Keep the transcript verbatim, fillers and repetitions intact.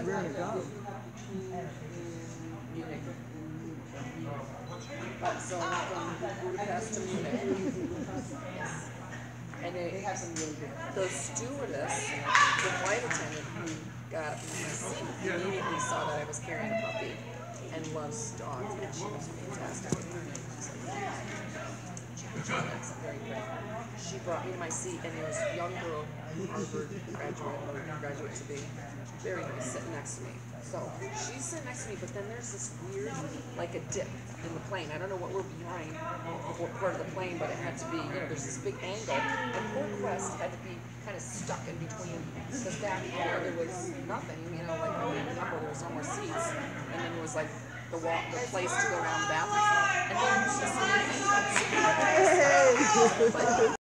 Where to go? Munich. But so from Budapest to Munich. Yes. And they, they have some really good. The stewardess, the flight attendant who got up in my seat, immediately saw that I was carrying a puppy and loves dogs, and she was fantastic. That's very great. She brought me to my seat, and there was a young girl, Harvard graduate, or graduate to be, very nice, sitting next to me. So she's sitting next to me, but then there's this weird, like a dip in the plane. I don't know what we're behind, what part of the plane, but it had to be, you know, there's this big angle. And poor Quest had to be kind of stuck in between, because back there there was nothing, you know, like when we went up, there was no more seats, and then there was like the walk, the place to go around the bathroom. And then she said,